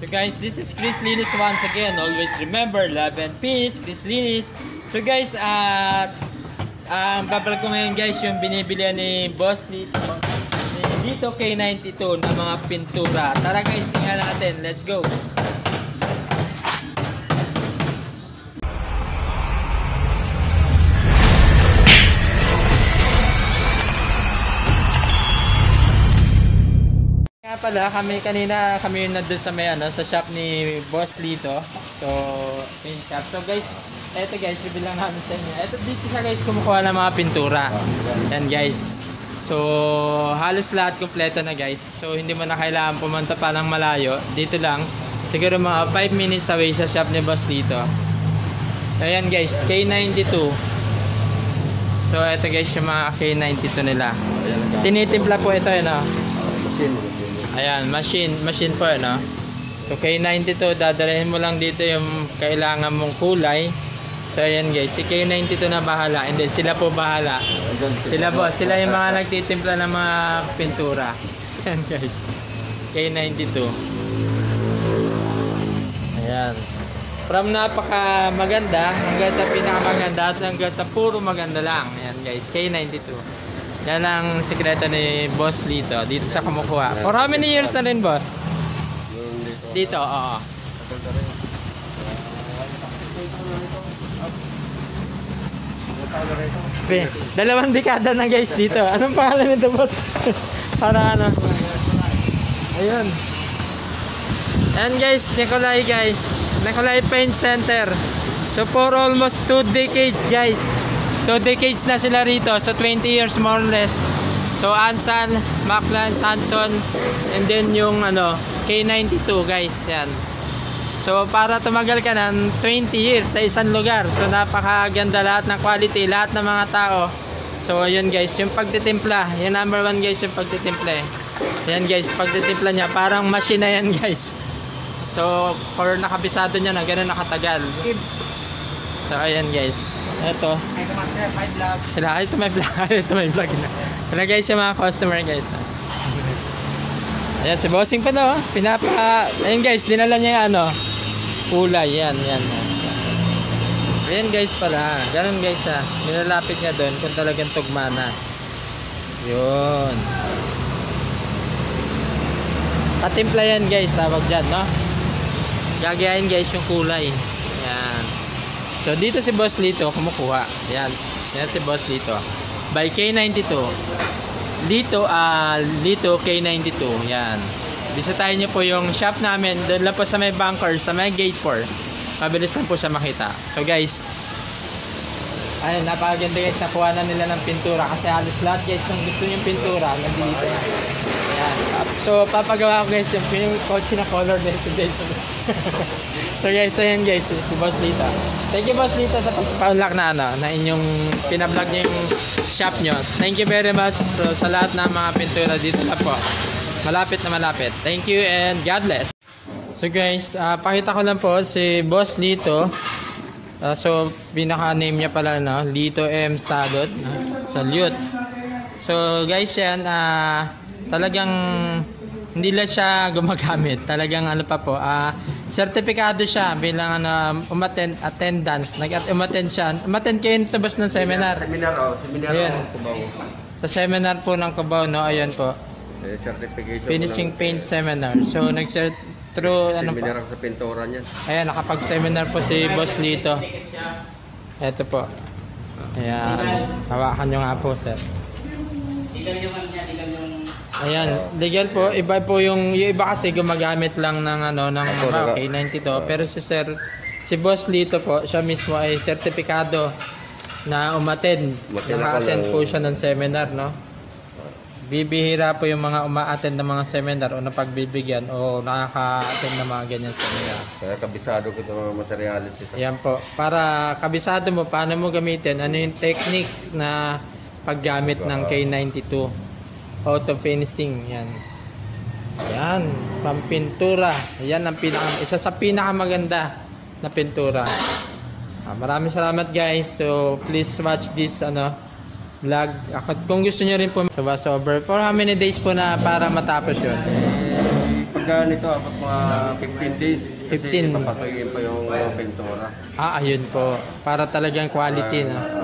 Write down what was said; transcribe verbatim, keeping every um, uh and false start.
So guys, this is Chris Linis once again. Always remember, love and peace, Chris Linis. So guys, at uh, ang babalik ko ngayon guys, yung binibili ni Boss dito, dito K ninety-two na mga pintura. Tara guys, tingnan natin. Let's go! Pala kami kanina kami na doon sa may ano sa shop ni Boss Lito. So, main shop. So guys, eto guys, bibilang namin sa inyo. Eto dito sa guys kumukuha ng mga pintura. Yan guys. So, halos lahat kumpleto na guys. So, hindi mo na kailangan pumunta pa ng malayo. Dito lang. Siguro mga five minutes away sa shop ni Boss Lito. Ayan guys, K ninety-two. So, eto guys yung mga K ninety-two nila. Tinitimpla po ito yun oh. Ayan, machine, machine po, no? So, K ninety-two, dadalhin mo lang dito yung kailangan mong kulay. So, ayan guys, si K ninety-two na bahala. And then, sila po bahala. Sila po, sila yung mga nagtitimpla ng mga pintura. Ayan guys, K ninety-two. Ayan. From napaka maganda hanggang sa pinakamaganda at hanggang sa puro maganda lang. Ayan guys, K ninety-two. Yan ang sikreto ni Boss Lito. Dito sa kumukuha. For how many years na rin, Boss? Dito, oo. Okay. Dalawang dekada na guys dito. Anong pangalan nito, Boss? Para ano? Ayun. Yan guys, Nicolay guys. Nicolay Paint Center. So for almost two decades guys. two decades na sila rito, so twenty years more or less. So Ansan, Maclan, Sanson, and then yung ano, K ninety-two guys, yan. So para tumagal ka ng twenty years sa isang lugar. So napakaganda lahat ng quality, lahat ng mga tao. So ayun guys, yung pagtitimpla, yung number one guys, yung pagtitimpla eh. Yan guys, pagtitimpla niya, parang machine na yan guys. So for nakabisado niya na gano'n nakatagal. So ayan guys. Ito. Sila, ito may vlog. Ito may vlog na. Ito guys yung mga customer guys. Ayan si Bossing pa no. Pinapa, ayan guys, dinala niya yung ano, kulay. Yan, yan. Ayan guys pala. Ganun guys ha. Nilalapit niya doon kung talagang tugma na. Yun. Patimpla yan guys, tawag dyan no. Gagayain guys yung kulay. Yan. So dito si Boss Lito kumukuha. Yan. Yan si Boss Lito. By K ninety-two. Lito, ah, uh, Lito K ninety-two. Yan. Bisitahin niyo po yung shop namin. Doon lang po sa may bunkers, sa may gate four. Mabilis lang po siya makita. So guys, ayun, napakaganda guys. Nakuha na nila ng pintura. Kasi halos lahat guys, kung gusto yung pintura, nandito. Yan. So papagawa ko guys yung, yung kotse na color din today. So guys, ayan guys, si Boss Lito. Thank you Boss Lito sa pagpa-unlock na ano, na inyong pina-vlog niyo yung shop nyo. Thank you very much so, sa lahat ng mga pintura dito na po. Malapit na malapit. Thank you and God bless. So guys, uh, pakita ko lang po si Boss Lito. Uh, so pinaka-name niya pala no, Lito M. Salot. No? Salute. So guys, yan uh, talagang hindi lang siya gumagamit. Talagang ano pa po, ah, uh, sertifikado siya bilang ano, umattend, attendance. Nag-umattend siya. Umattend kayo tabas ng seminar. Seminar, oh. Seminar ng Cubao. Sa seminar po ng Cubao, no? Ayan po. Eh, certification Finishing ng, paint seminar. So, nag-cert through, ano po. Seminar sa pintura niya. Ayan, nakapag-seminar po si Boss Lito. Ito po. Ayan. Hawakan nyo nga po, sir. Ayan, legal po. Iba po yung, yung iba kasi gumagamit lang ng ano ng K ninety-two. Pero si Sir si Boss Lito po, siya mismo ay sertipikado na umattend. Naka-attend po siya ng seminar, no? Bibihira po yung mga uma-attend ng mga seminar o napagbibigyan o nakaka-attend ng mga ganyan seminar. Kaya kabisado ko itong mga materialis ito. Ayan po. Para kabisado mo, paano mo gamitin, ano yung technique na paggamit ng K ninety-two. Auto finishing, yan. Yan, pampintura. Yan ang pinaka, isa sa pinakamaganda na pintura. Ah, maraming salamat guys. So please watch this ano vlog. Kung gusto niyo rin po sa voiceover. For how many days po na para matapos 'yun? pagka nito, abot mga fifteen days. Kasi fifteen. papatuyin pa yung uh, pintura. Ah, ayun po. Para talagang quality na.